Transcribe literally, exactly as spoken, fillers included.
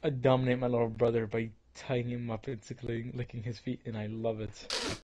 I dominate my little brother by tying him up and tickling, licking his feet, and I love it.